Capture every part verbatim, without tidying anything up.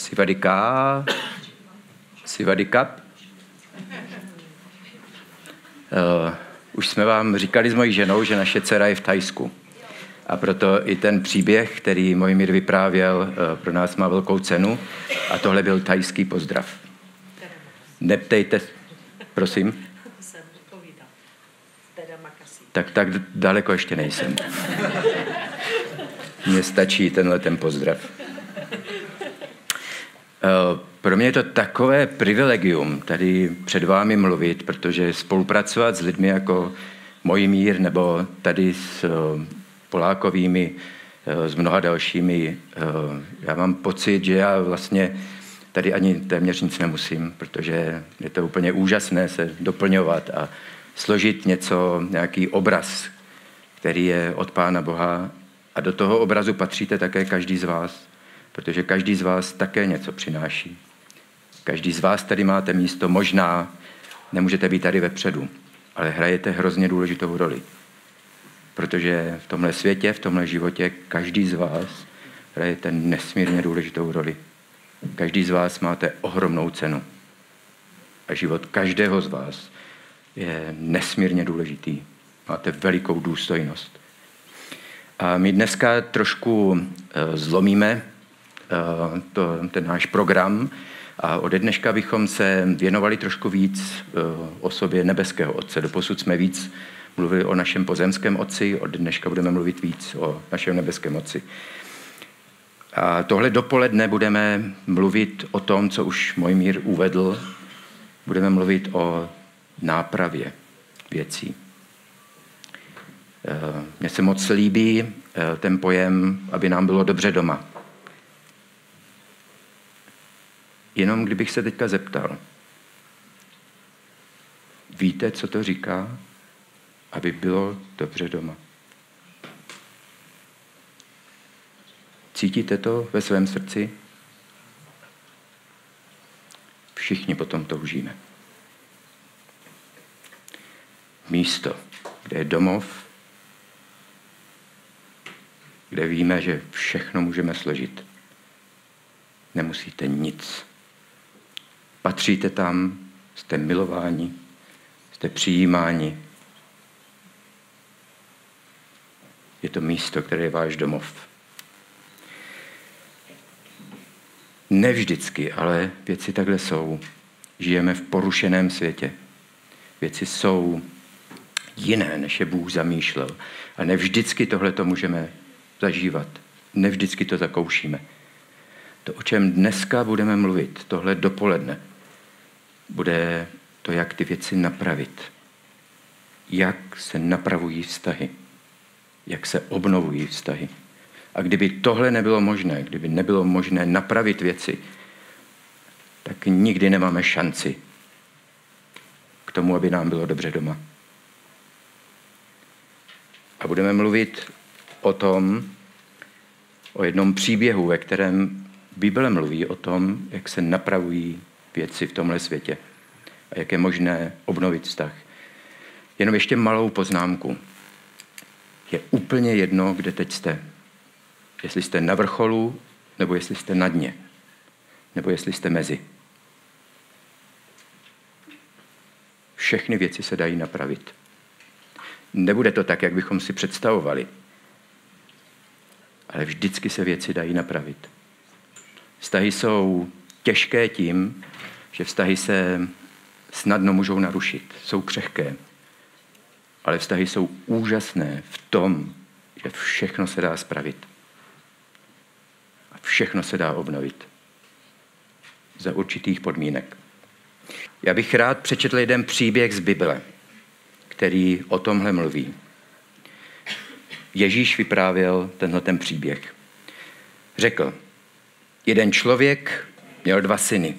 Sivadika, Sivadikap. Uh, už jsme vám říkali s mojí ženou, že naše dcera je v Thajsku. A proto i ten příběh, který Mojmír vyprávěl, uh, pro nás má velkou cenu. A tohle byl thajský pozdrav. Neptejte, prosím. Tak, tak daleko ještě nejsem. Mně stačí tenhle ten pozdrav. Pro mě je to takové privilegium tady před vámi mluvit, protože spolupracovat s lidmi jako Mojmír nebo tady s Polákovými, s mnoha dalšími, já mám pocit, že já vlastně tady ani téměř nic nemusím, protože je to úplně úžasné se doplňovat a složit něco, nějaký obraz, který je od Pána Boha. A do toho obrazu patříte také každý z vás, protože každý z vás také něco přináší. Každý z vás tady máte místo, možná nemůžete být tady vepředu, ale hrajete hrozně důležitou roli. Protože v tomhle světě, v tomhle životě, každý z vás hrajete nesmírně důležitou roli. Každý z vás máte ohromnou cenu. A život každého z vás je nesmírně důležitý. Máte velikou důstojnost. A my dneska trošku uh, zlomíme uh, to, ten náš program a ode dneška bychom se věnovali trošku víc uh, osobě nebeského Otce. Doposud jsme víc mluvili o našem pozemském Otci, od dneška budeme mluvit víc o našem nebeském Otci. A tohle dopoledne budeme mluvit o tom, co už Mojmír uvedl. Budeme mluvit o nápravě věcí. Mně se moc líbí ten pojem, aby nám bylo dobře doma. Jenom kdybych se teďka zeptal, víte, co to říká, aby bylo dobře doma? Cítíte to ve svém srdci? Všichni potom toužíme. Místo, kde je domov, kde víme, že všechno můžeme složit. Nemusíte nic. Patříte tam, jste milováni, jste přijímáni. Je to místo, které je váš domov. Nevždycky, ale věci takhle jsou. Žijeme v porušeném světě. Věci jsou jiné, než je Bůh zamýšlel. A nevždycky tohle to můžeme zažívat. Nevždycky to zakoušíme. To, o čem dneska budeme mluvit, tohle dopoledne, bude to, jak ty věci napravit. Jak se napravují vztahy. Jak se obnovují vztahy. A kdyby tohle nebylo možné, kdyby nebylo možné napravit věci, tak nikdy nemáme šanci k tomu, aby nám bylo dobře doma. A budeme mluvit o tom, o jednom příběhu, ve kterém Bible mluví o tom, jak se napravují věci v tomhle světě a jak je možné obnovit vztah. Jenom ještě malou poznámku. Je úplně jedno, kde teď jste. Jestli jste na vrcholu, nebo jestli jste na dně, nebo jestli jste mezi. Všechny věci se dají napravit. Nebude to tak, jak bychom si představovali, ale vždycky se věci dají napravit. Vztahy jsou těžké tím, že vztahy se snadno můžou narušit, jsou křehké, ale vztahy jsou úžasné v tom, že všechno se dá spravit. A všechno se dá obnovit. Za určitých podmínek. Já bych rád přečetl jeden příběh z Bible, který o tomhle mluví. Ježíš vyprávěl tenhle ten příběh. Řekl, jeden člověk měl dva syny.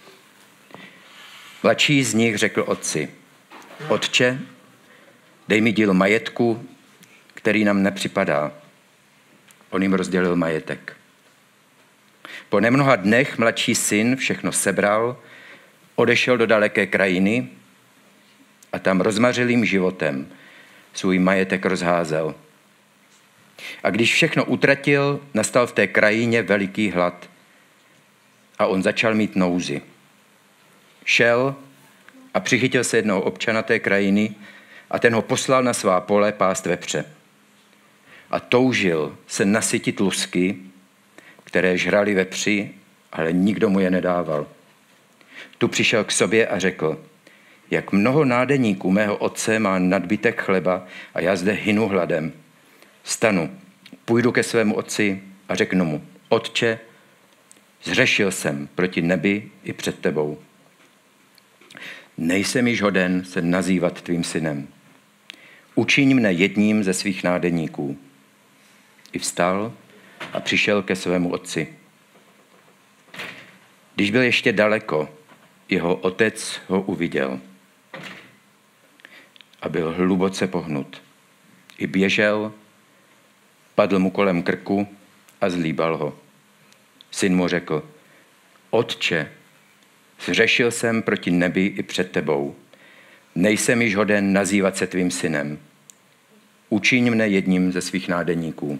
Mladší z nich řekl otci, otče, dej mi díl majetku, který nám nepřipadá. On jim rozdělil majetek. Po nemnoha dnech mladší syn všechno sebral, odešel do daleké krajiny a tam rozmařilým životem svůj majetek rozházel. A když všechno utratil, nastal v té krajině veliký hlad a on začal mít nouzi. Šel a přichytil se jednoho občana té krajiny a ten ho poslal na svá pole pást vepře. A toužil se nasytit lusky, které žrali vepři, ale nikdo mu je nedával. Tu přišel k sobě a řekl, jak mnoho nádeníků mého otce má nadbytek chleba a já zde hynu hladem. Vstanu, půjdu ke svému otci a řeknu mu, otče, zřešil jsem proti nebi i před tebou. Nejsem již hoden se nazývat tvým synem. Učiň mne jedním ze svých nádeníků. I vstal a přišel ke svému otci. Když byl ještě daleko, jeho otec ho uviděl a byl hluboce pohnut. I běžel, padl mu kolem krku a zlíbal ho. Syn mu řekl, otče, zřešil jsem proti nebi i před tebou. Nejsem již hoden nazývat se tvým synem. Učiň mne jedním ze svých nádeníků.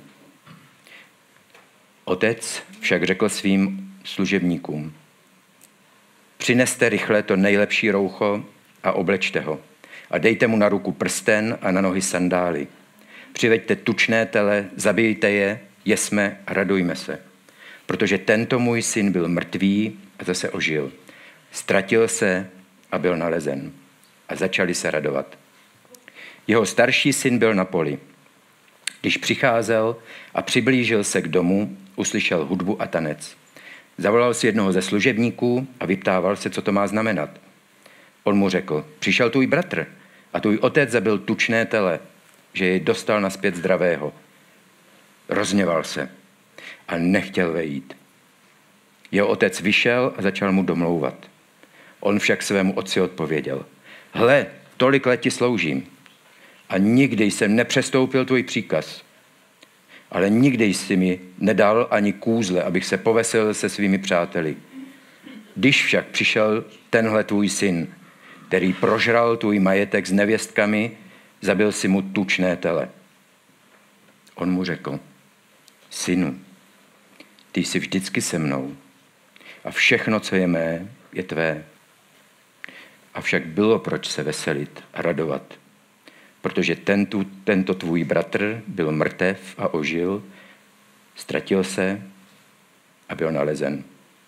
Otec však řekl svým služebníkům, přineste rychle to nejlepší roucho a oblečte ho a dejte mu na ruku prsten a na nohy sandály. Přiveďte tučné tele, zabijte je, jesme a radujme se. Protože tento můj syn byl mrtvý a zase ožil. Ztratil se a byl nalezen. A začali se radovat. Jeho starší syn byl na poli. Když přicházel a přiblížil se k domu, uslyšel hudbu a tanec. Zavolal si jednoho ze služebníků a vyptával se, co to má znamenat. On mu řekl, přišel tvůj bratr a tvůj otec zabil tučné tele, že jej dostal nazpět zdravého. Rozněval se a nechtěl vejít. Jeho otec vyšel a začal mu domlouvat. On však svému otci odpověděl, hle, tolik let ti sloužím a nikdy jsem nepřestoupil tvůj příkaz, ale nikdy jsi mi nedal ani kůzle, abych se poveselil se svými přáteli. Když však přišel tenhle tvůj syn, který prožral tvůj majetek s nevěstkami, zabil si mu tučné tele. On mu řekl, synu, ty jsi vždycky se mnou a všechno, co je mé, je tvé. Avšak bylo proč se veselit a radovat, protože tento, tento tvůj bratr byl mrtev a ožil, ztratil se a byl nalezen.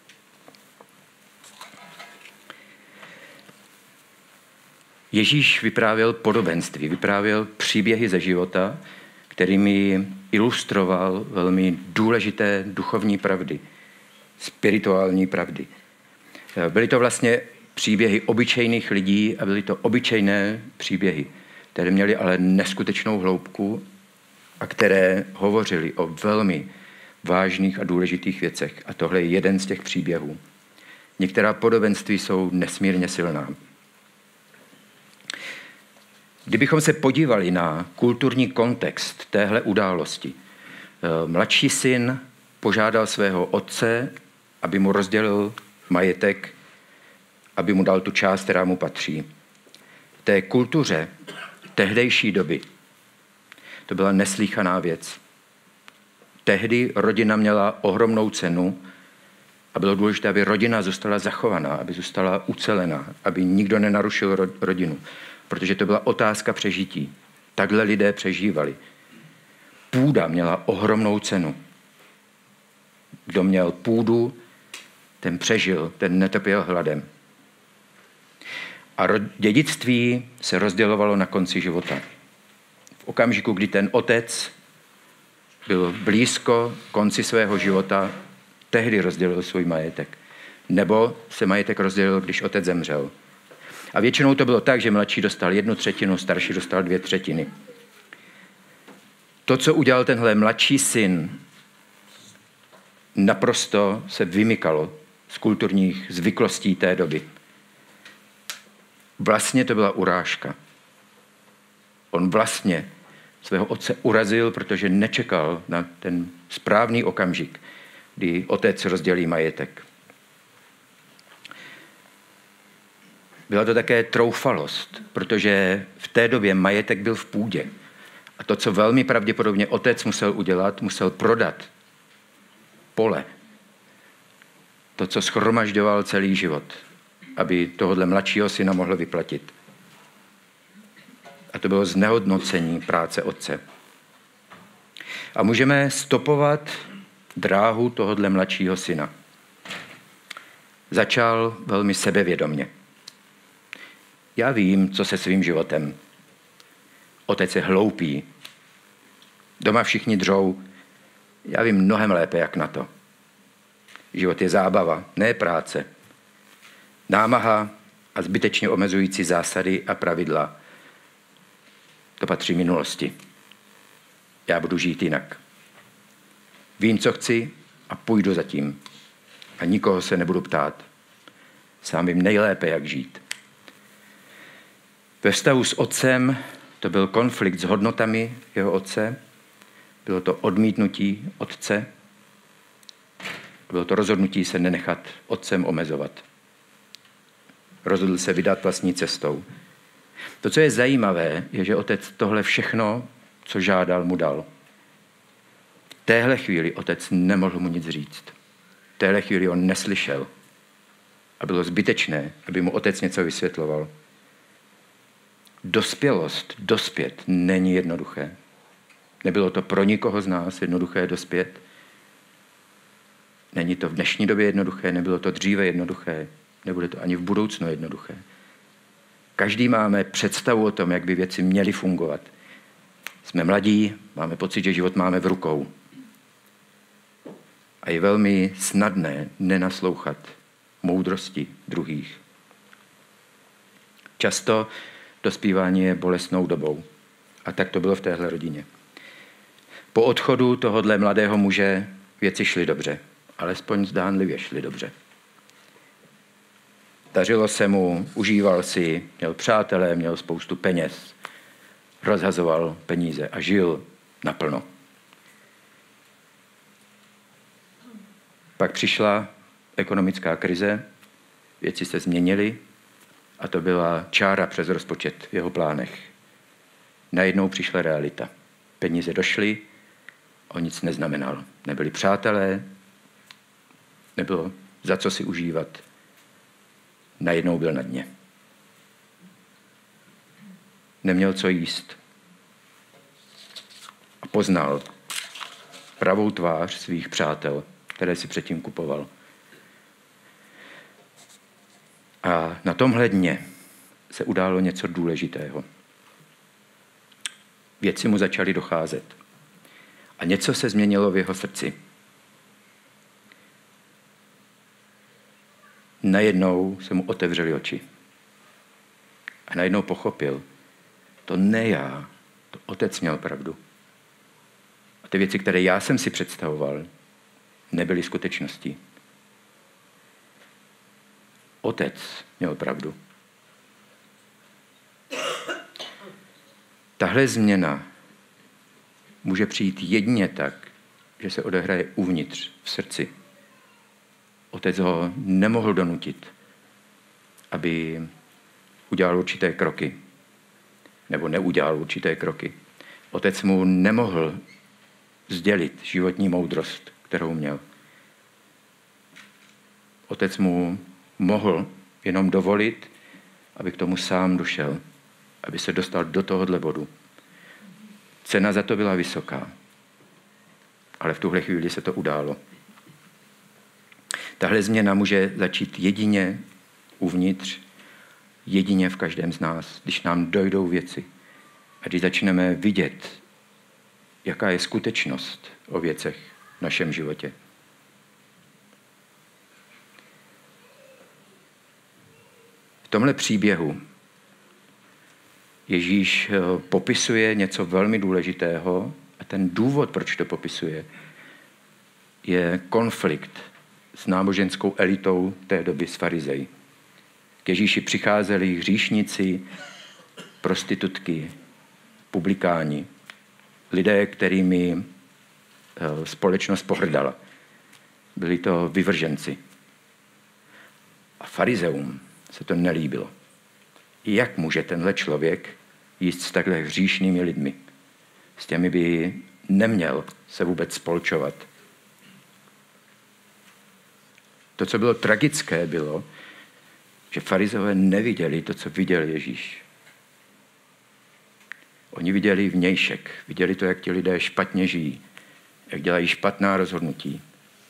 Ježíš vyprávěl podobenství, vyprávěl příběhy ze života, kterými ilustroval velmi důležité duchovní pravdy, spirituální pravdy. Byly to vlastně příběhy obyčejných lidí a byly to obyčejné příběhy, které měly ale neskutečnou hloubku a které hovořily o velmi vážných a důležitých věcech. A tohle je jeden z těch příběhů. Některá podobenství jsou nesmírně silná. Kdybychom se podívali na kulturní kontext téhle události, mladší syn požádal svého otce, aby mu rozdělil majetek, aby mu dal tu část, která mu patří. V té kultuře tehdejší doby to byla neslýchaná věc. Tehdy rodina měla ohromnou cenu a bylo důležité, aby rodina zůstala zachovaná, aby zůstala ucelená, aby nikdo nenarušil rodinu, protože to byla otázka přežití. Takhle lidé přežívali. Půda měla ohromnou cenu. Kdo měl půdu, ten přežil, ten netrpěl hladem. A dědictví se rozdělovalo na konci života. V okamžiku, kdy ten otec byl blízko konci svého života, tehdy rozdělil svůj majetek. Nebo se majetek rozdělil, když otec zemřel. A většinou to bylo tak, že mladší dostal jednu třetinu, starší dostal dvě třetiny. To, co udělal tenhle mladší syn, naprosto se vymykalo z kulturních zvyklostí té doby. Vlastně to byla urážka. On vlastně svého otce urazil, protože nečekal na ten správný okamžik, kdy otec rozdělí majetek. Byla to také troufalost, protože v té době majetek byl v půdě. A to, co velmi pravděpodobně otec musel udělat, musel prodat pole to, co shromažďoval celý život, aby tohohle mladšího syna mohl vyplatit. A to bylo znehodnocení práce otce. A můžeme stopovat dráhu tohohle mladšího syna. Začal velmi sebevědomně. Já vím, co se svým životem. Otec je hloupý. Doma všichni dřou. Já vím mnohem lépe, jak na to. Život je zábava, ne práce. Námaha a zbytečně omezující zásady a pravidla. To patří minulosti. Já budu žít jinak. Vím, co chci a půjdu za tím. A nikoho se nebudu ptát. Sám vím nejlépe, jak žít. Ve vztahu s otcem to byl konflikt s hodnotami jeho otce. Bylo to odmítnutí otce. Bylo to rozhodnutí se nenechat otcem omezovat. Rozhodl se vydat vlastní cestou. To, co je zajímavé, je, že otec tohle všechno, co žádal, mu dal. V téhle chvíli otec nemohl mu nic říct. V téhle chvíli on neslyšel. A bylo zbytečné, aby mu otec něco vysvětloval. Dospělost, dospět, není jednoduché. Nebylo to pro nikoho z nás jednoduché dospět. Není to v dnešní době jednoduché, nebylo to dříve jednoduché, nebude to ani v budoucnu jednoduché. Každý máme představu o tom, jak by věci měly fungovat. Jsme mladí, máme pocit, že život máme v rukou. A je velmi snadné nenaslouchat moudrosti druhých. Často dospívání je bolestnou dobou. A tak to bylo v téhle rodině. Po odchodu tohohle mladého muže věci šly dobře. Alespoň zdánlivě šly dobře. Dařilo se mu, užíval si, měl přátelé, měl spoustu peněz, rozhazoval peníze a žil naplno. Pak přišla ekonomická krize, věci se změnily a to byla čára přes rozpočet v jeho plánech. Najednou přišla realita. Peníze došly, on nic neznamenal. Nebyli přátelé, nebylo za co si užívat. Najednou byl na dně. Neměl co jíst. A poznal pravou tvář svých přátel, které si předtím kupoval. A na tomhle dně se událo něco důležitého. Věci mu začaly docházet. A něco se změnilo v jeho srdci. Najednou se mu otevřely oči. A najednou pochopil, to ne já, to otec měl pravdu. A ty věci, které já jsem si představoval, nebyly skutečností. Otec měl pravdu. Tahle změna může přijít jedině tak, že se odehraje uvnitř, v srdci. Otec ho nemohl donutit, aby udělal určité kroky, nebo neudělal určité kroky. Otec mu nemohl sdělit životní moudrost, kterou měl. Otec mu mohl jenom dovolit, aby k tomu sám došel, aby se dostal do tohohle bodu. Cena za to byla vysoká, ale v tuhle chvíli se to událo. Tahle změna může začít jedině uvnitř, jedině v každém z nás, když nám dojdou věci a když začneme vidět, jaká je skutečnost o věcech v našem životě. V tomhle příběhu Ježíš popisuje něco velmi důležitého a ten důvod, proč to popisuje, je konflikt s náboženskou elitou té doby s farizeji. K Ježíši přicházeli hříšníci, prostitutky, publikáni, lidé, kterými společnost pohrdala. Byli to vyvrženci. A farizeum se to nelíbilo. Jak může tenhle člověk jíst s takhle hříšnými lidmi? S těmi by neměl se vůbec spolčovat. To, co bylo tragické, bylo, že farizeové neviděli to, co viděl Ježíš. Oni viděli vnějšek, viděli to, jak ti lidé špatně žijí, jak dělají špatná rozhodnutí.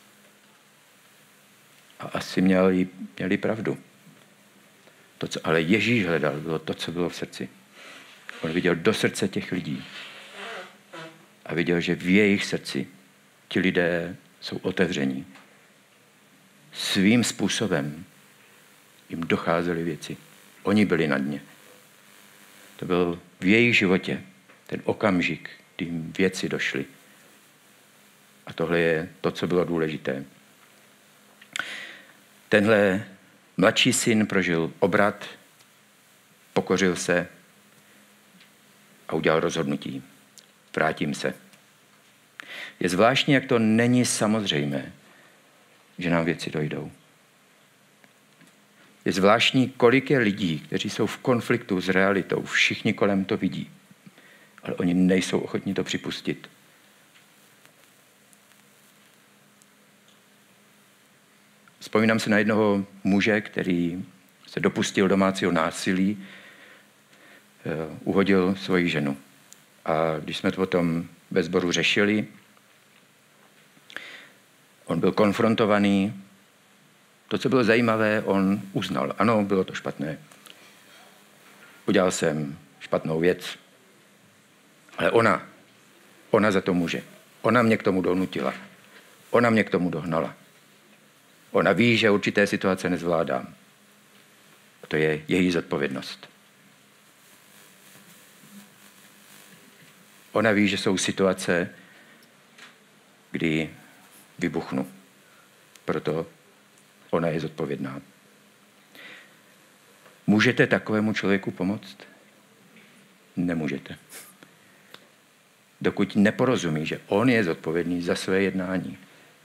A asi měli, měli pravdu. To, co ale Ježíš hledal, bylo to, co bylo v srdci. On viděl do srdce těch lidí a viděl, že v jejich srdci ti lidé jsou otevření. Svým způsobem jim docházely věci. Oni byli na dně. To byl v jejich životě ten okamžik, kdy jim věci došly. A tohle je to, co bylo důležité. Tenhle mladší syn prožil obrat, pokořil se a udělal rozhodnutí. Vrátím se. Je zvláštní, jak to není samozřejmé, že nám věci dojdou. Je zvláštní, kolik je lidí, kteří jsou v konfliktu s realitou. Všichni kolem to vidí, ale oni nejsou ochotní to připustit. Vzpomínám se na jednoho muže, který se dopustil domácího násilí, uhodil svoji ženu. A když jsme to potom ve sboru řešili, on byl konfrontovaný. To, co bylo zajímavé, on uznal. Ano, bylo to špatné. Udělal jsem špatnou věc. Ale ona, ona za to může. Ona mě k tomu donutila. Ona mě k tomu dohnala. Ona ví, že určité situace nezvládám. A to je její zodpovědnost. Ona ví, že jsou situace, kdy vybuchnu. Proto ona je zodpovědná. Můžete takovému člověku pomoct? Nemůžete. Dokud neporozumí, že on je zodpovědný za své jednání.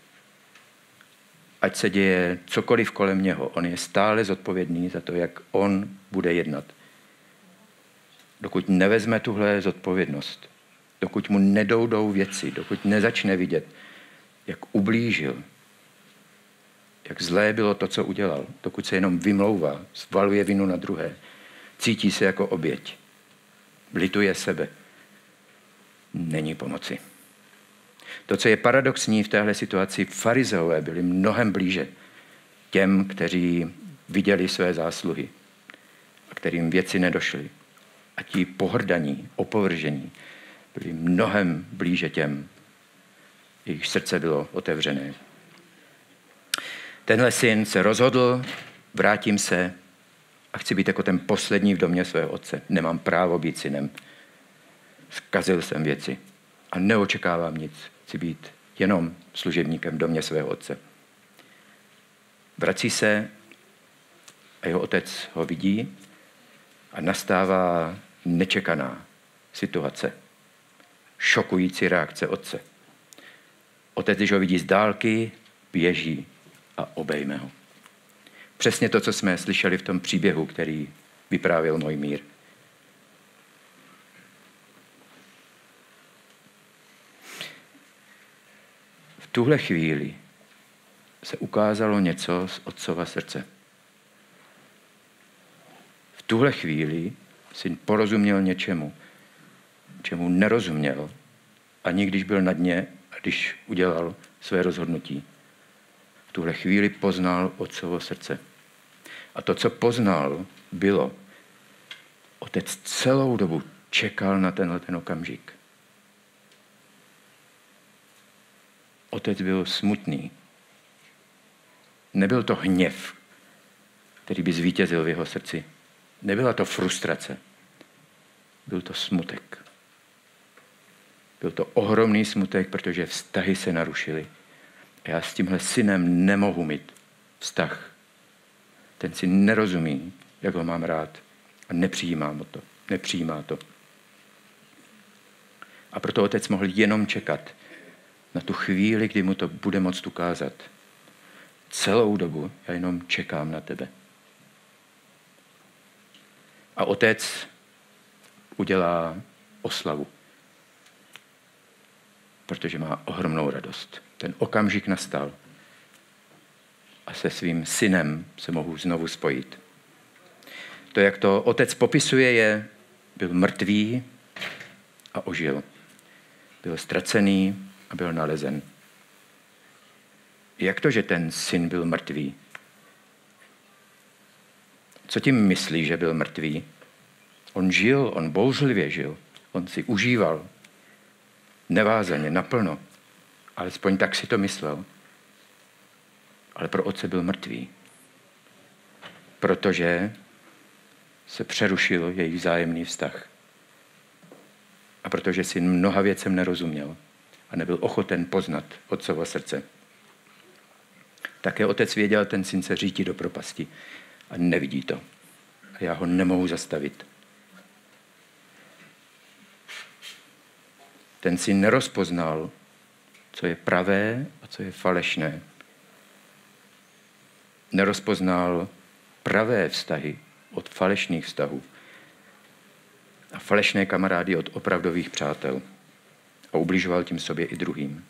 Ať se děje cokoliv kolem něho, on je stále zodpovědný za to, jak on bude jednat. Dokud nevezme tuhle zodpovědnost, dokud mu nedoudou věci, dokud nezačne vidět, jak ublížil, jak zlé bylo to, co udělal, dokud se jenom vymlouvá, svaluje vinu na druhé, cítí se jako oběť, lituje sebe, není pomoci. To, co je paradoxní v téhle situaci, farizeové byli mnohem blíže těm, kteří viděli své zásluhy a kterým věci nedošly. A ti pohrdaní, opovržení byli mnohem blíže těm, jejich srdce bylo otevřené. Tenhle syn se rozhodl, vrátím se a chci být jako ten poslední v domě svého otce. Nemám právo být synem. Zkazil jsem věci a neočekávám nic. Chci být jenom služebníkem v domě svého otce. Vrací se a jeho otec ho vidí a nastává nečekaná situace. Šokující reakce otce. Otec, když ho vidí z dálky, běží a obejme ho. Přesně to, co jsme slyšeli v tom příběhu, který vyprávěl Mojmír. V tuhle chvíli se ukázalo něco z otcova srdce. V tuhle chvíli syn porozuměl něčemu, čemu nerozuměl, ani když byl na dně a když udělal své rozhodnutí. V tuhle chvíli poznal otcovo srdce. A to, co poznal, bylo, otec celou dobu čekal na tenhle ten okamžik. Otec byl smutný. Nebyl to hněv, který by zvítězil v jeho srdci. Nebyla to frustrace. Byl to smutek. Byl to ohromný smutek, protože vztahy se narušily. A já s tímhle synem nemohu mít vztah. Ten si nerozumí, jak ho mám rád. A nepřijímám to. Nepřijímá to. A proto otec mohl jenom čekat na tu chvíli, kdy mu to bude moct ukázat. Celou dobu já jenom čekám na tebe. A otec udělá oslavu. Protože má ohromnou radost. Ten okamžik nastal. a se svým synem se mohu znovu spojit. To, jak to otec popisuje, je, byl mrtvý a ožil. Byl ztracený a byl nalezen. Jak to, že ten syn byl mrtvý? Co tím myslí, že byl mrtvý? On žil, on bouřlivě žil. On si užíval. Nevázaně, naplno. Alespoň tak si to myslel. Ale pro otce byl mrtvý. Protože se přerušil jejich vzájemný vztah. A protože si mnoha věcem nerozuměl a nebyl ochoten poznat otcovo srdce. Také otec věděl, ten syn se řítí do propasti a nevidí to. A já ho nemohu zastavit. Ten syn nerozpoznal, co je pravé a co je falešné. Nerozpoznal pravé vztahy od falešných vztahů a falešné kamarády od opravdových přátel a ubližoval tím sobě i druhým.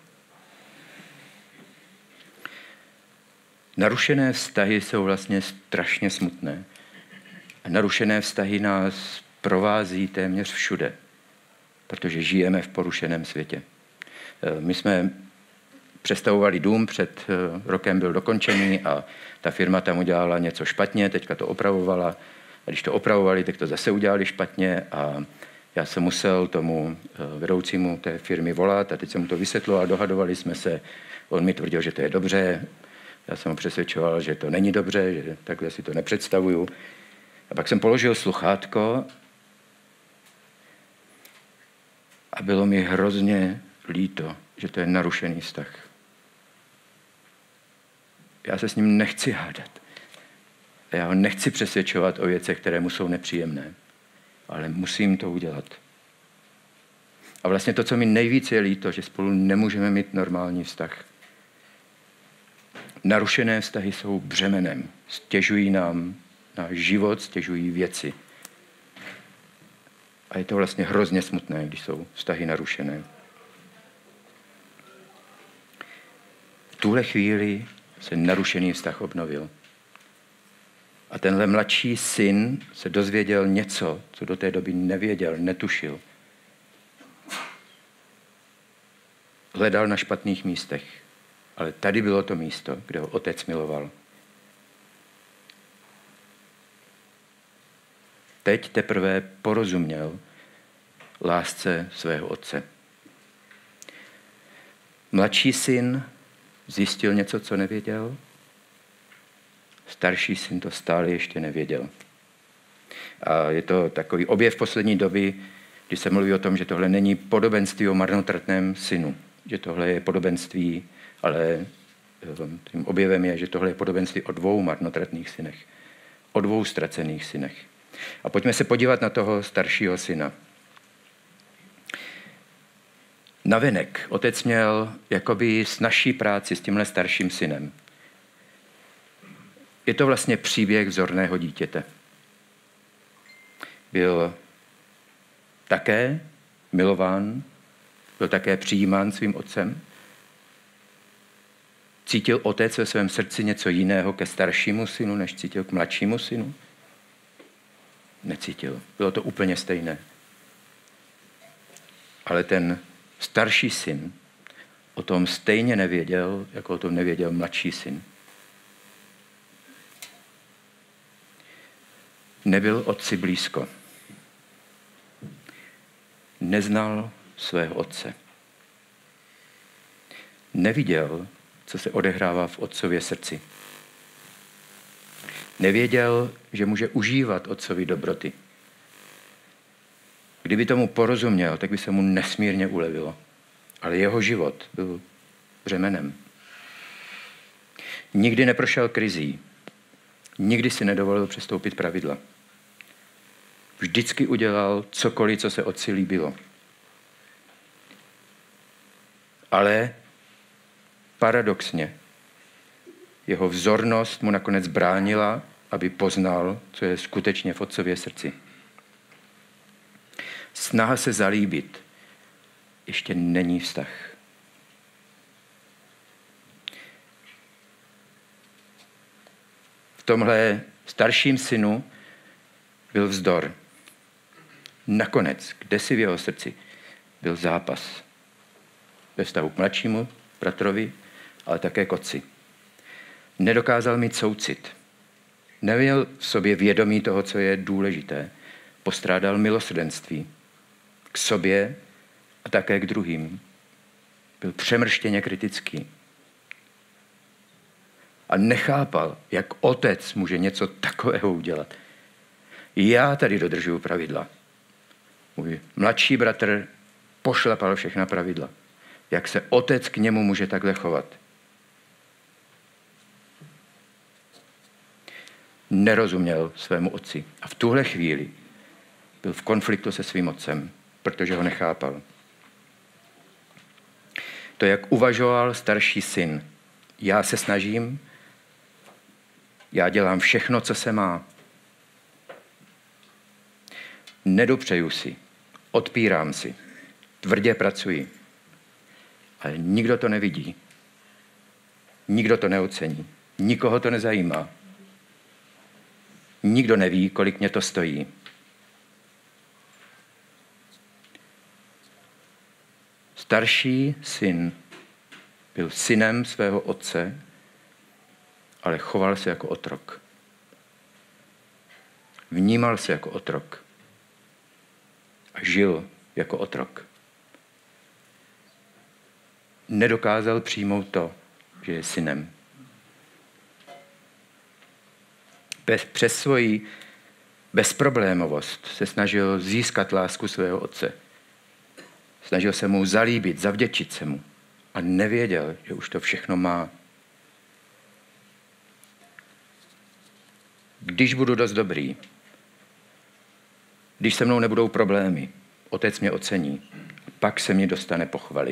Narušené vztahy jsou vlastně strašně smutné. A narušené vztahy nás provází téměř všude, protože žijeme v porušeném světě. My jsme přestavovali dům, před rokem byl dokončený a ta firma tam udělala něco špatně, teďka to opravovala. A když to opravovali, tak to zase udělali špatně a já jsem musel tomu vedoucímu té firmy volat a teď jsem mu to vysvětloval, dohadovali jsme se. On mi tvrdil, že to je dobře. Já jsem ho přesvědčoval, že to není dobře, že takhle si to nepředstavuju. A pak jsem položil sluchátko a bylo mi hrozně líto, že to je narušený vztah. Já se s ním nechci hádat. Já ho nechci přesvědčovat o věcech, které mu jsou nepříjemné, ale musím to udělat. A vlastně to, co mi nejvíc je líto, že spolu nemůžeme mít normální vztah. Narušené vztahy jsou břemenem. Stěžují nám náš život, stěžují věci. A je to vlastně hrozně smutné, když jsou vztahy narušené. V tuhle chvíli se narušený vztah obnovil. A tenhle mladší syn se dozvěděl něco, co do té doby nevěděl, netušil. Hledal na špatných místech, ale tady bylo to místo, kde ho otec miloval. Teď teprve porozuměl lásce svého otce. Mladší syn zjistil něco, co nevěděl. Starší syn to stále ještě nevěděl. A je to takový objev poslední doby, kdy se mluví o tom, že tohle není podobenství o marnotratném synu. Že tohle je podobenství, ale tím objevem je, že tohle je podobenství o dvou marnotratných synech. O dvou ztracených synech. A pojďme se podívat na toho staršího syna. Navenek otec měl jakoby snazší práci s tímhle starším synem. Je to vlastně příběh vzorného dítěte. Byl také milován, byl také přijímán svým otcem. Cítil otec ve svém srdci něco jiného ke staršímu synu, než cítil k mladšímu synu? Necítil. Bylo to úplně stejné. Ale ten starší syn o tom stejně nevěděl, jako o tom nevěděl mladší syn. Nebyl otci blízko. Neznal svého otce. Neviděl, co se odehrává v otcově srdci. Nevěděl, že může užívat otcovi dobroty. Kdyby tomu porozuměl, tak by se mu nesmírně ulevilo. Ale jeho život byl břemenem. Nikdy neprošel krizí. Nikdy si nedovolil přestoupit pravidla. Vždycky udělal cokoliv, co se otci líbilo. Ale paradoxně jeho vzornost mu nakonec bránila, aby poznal, co je skutečně v otcově srdci. Snaha se zalíbit ještě není vztah. tomhle starším synu byl vzdor. Nakonec, kde si v jeho srdci, byl zápas. Ve vztahu k mladšímu bratrovi, ale také k otci. Nedokázal mít soucit. Neměl v sobě vědomí toho, co je důležité. Postrádal milosrdenství k sobě a také k druhým. Byl přemrštěně kritický. A nechápal, jak otec může něco takového udělat. Já tady dodržuju pravidla. Můj mladší bratr pošlapal všechna pravidla. Jak se otec k němu může takhle chovat? Nerozuměl svému otci. A v tuhle chvíli byl v konfliktu se svým otcem, protože ho nechápal. To, jak uvažoval starší syn. Já se snažím, já dělám všechno, co se má. Nedopřeju si, odpírám si, tvrdě pracuji. Ale nikdo to nevidí. Nikdo to neocení. Nikoho to nezajímá. Nikdo neví, kolik mě to stojí. Starší syn byl synem svého otce, ale choval se jako otrok. Vnímal se jako otrok. A žil jako otrok. Nedokázal přijmout to, že je synem. Bez, přes svoji bezproblémovost se snažil získat lásku svého otce. Snažil se mu zalíbit, zavděčit se mu. A nevěděl, že už to všechno má. Když budu dost dobrý, když se mnou nebudou problémy, otec mě ocení, pak se mě dostane pochvaly.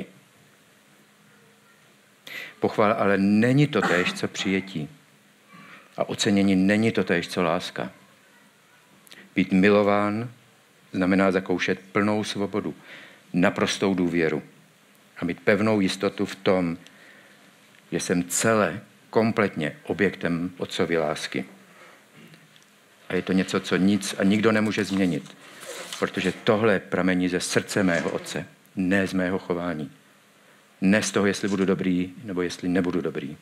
Pochval ale není to též, co přijetí. A ocenění není to též, co láska. Být milován znamená zakoušet plnou svobodu, naprostou důvěru a mít pevnou jistotu v tom, že jsem celé, kompletně objektem otcovy lásky. A je to něco, co nic a nikdo nemůže změnit, protože tohle pramení ze srdce mého otce, ne z mého chování. Ne z toho, jestli budu dobrý, nebo jestli nebudu dobrý.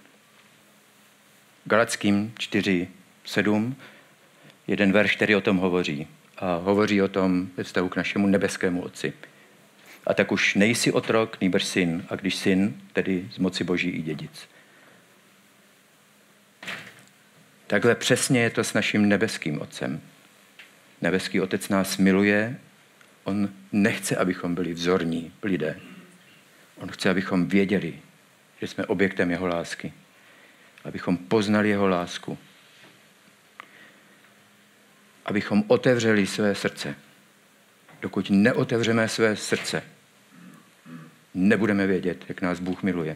Galackým čtyři sedm, jeden verš, který o tom hovoří. A hovoří o tom ve vztahu k našemu nebeskému otci. A tak už nejsi otrok, nýbrž syn, a když syn, tedy z moci Boží i dědic. Takhle přesně je to s naším nebeským otcem. Nebeský otec nás miluje, on nechce, abychom byli vzorní lidé. On chce, abychom věděli, že jsme objektem jeho lásky. Abychom poznali jeho lásku. Abychom otevřeli své srdce. Dokud neotevřeme své srdce, nebudeme vědět, jak nás Bůh miluje.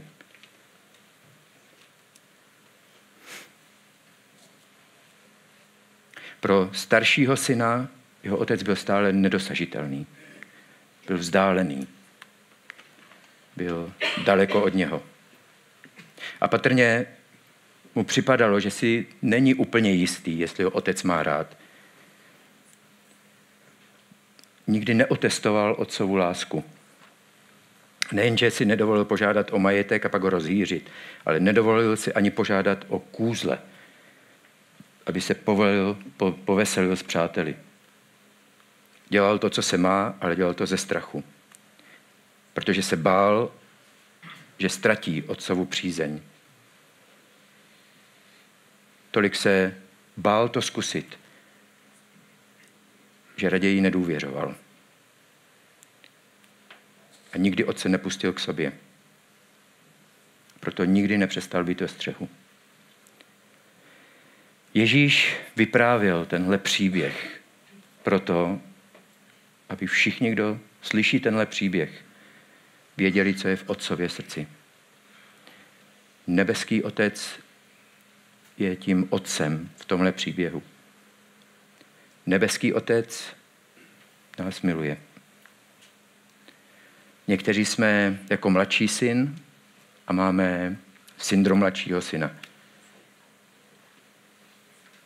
Pro staršího syna jeho otec byl stále nedosažitelný. Byl vzdálený. Byl daleko od něho. A patrně mu připadalo, že si není úplně jistý, jestli ho otec má rád. Nikdy neotestoval otcovu lásku. Nejenže si nedovolil požádat o majetek a pak ho rozhýřit, ale nedovolil si ani požádat o kůzle, aby se povolil, po, poveselil s přáteli. Dělal to, co se má, ale dělal to ze strachu. Protože se bál, že ztratí otcovu přízeň. Tolik se bál to zkusit, že raději nedůvěřoval. A nikdy otce nepustil k sobě. Proto nikdy nepřestal být ve střehu. Ježíš vyprávěl tenhle příběh proto, aby všichni, kdo slyší tenhle příběh, věděli, co je v otcově srdci. Nebeský otec je tím otcem v tomhle příběhu. Nebeský otec nás miluje. Někteří jsme jako mladší syn a máme syndrom mladšího syna.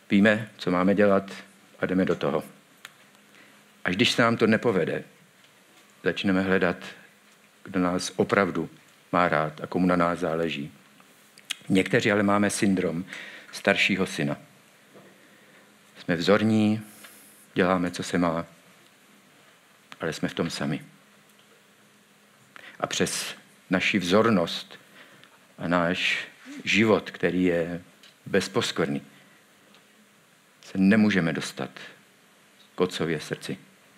Víme, co máme dělat a jdeme do toho. Až když se nám to nepovede, začneme hledat, kdo nás opravdu má rád a komu na nás záleží. Někteří ale máme syndrom staršího syna. Jsme vzorní, děláme, co se má, ale jsme v tom sami. A přes naši vzornost a náš život, který je bezposkvrný, se nemůžeme dostat k otcově srdci.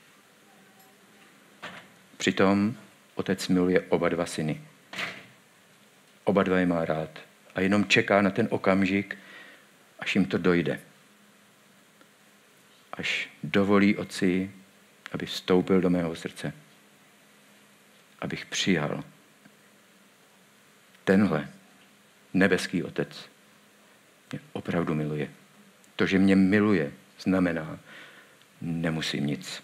Přitom otec miluje oba dva syny. Oba dva je má rád a jenom čeká na ten okamžik, až jim to dojde. Až dovolí otci, aby vstoupil do mého srdce. Abych přijal. Tenhle nebeský otec mě opravdu miluje. To, že mě miluje, znamená, nemusím nic.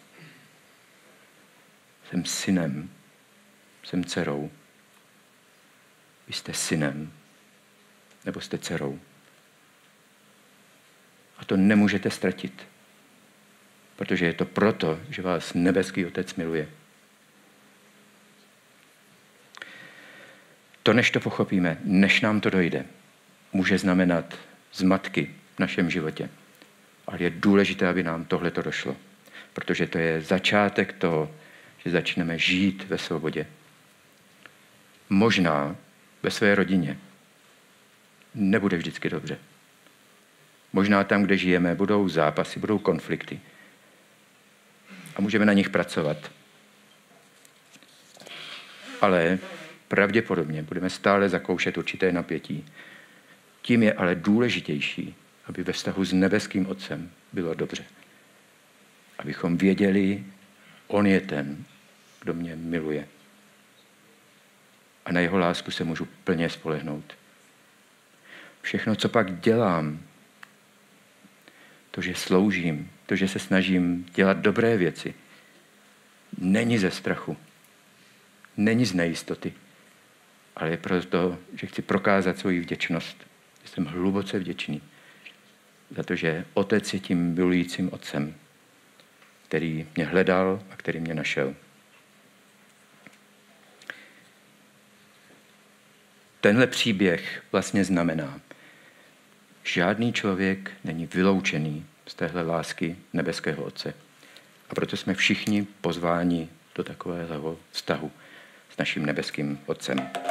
Jsem synem, jsem dcerou. Vy jste synem, nebo jste dcerou. A to nemůžete ztratit, protože je to proto, že vás nebeský otec miluje. To, než to pochopíme, než nám to dojde, může znamenat zmatky v našem životě. Ale je důležité, aby nám tohleto došlo, protože to je začátek toho, že začneme žít ve svobodě. Možná ve své rodině nebude vždycky dobře. Možná tam, kde žijeme, budou zápasy, budou konflikty. A můžeme na nich pracovat. Ale pravděpodobně budeme stále zakoušet určité napětí. Tím je ale důležitější, aby ve vztahu s nebeským Otcem bylo dobře. Abychom věděli, on je ten, kdo mě miluje. A na jeho lásku se můžu plně spolehnout. Všechno, co pak dělám, to, že sloužím, to, že se snažím dělat dobré věci, není ze strachu, není z nejistoty, ale je proto, že chci prokázat svoji vděčnost. Jsem hluboce vděčný za to, že Otec je tím milujícím Otcem, který mě hledal a který mě našel. Tenhle příběh vlastně znamená, žádný člověk není vyloučený z téhle lásky nebeského Otce. A proto jsme všichni pozváni do takového vztahu s naším nebeským Otcem.